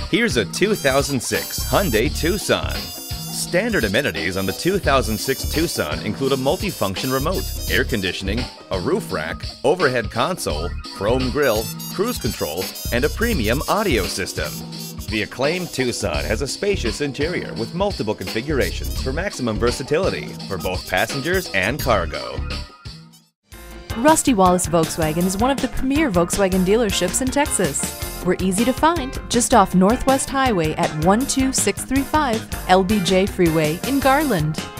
Here's a 2006 Hyundai Tucson. Standard amenities on the 2006 Tucson include a multifunction remote, air conditioning, a roof rack, overhead console, chrome grille, cruise control, and a premium audio system. The acclaimed Tucson has a spacious interior with multiple configurations for maximum versatility for both passengers and cargo. Rusty Wallis Volkswagen is one of the premier Volkswagen dealerships in Texas. We're easy to find just off Northwest Highway at 12635 LBJ Freeway in Garland.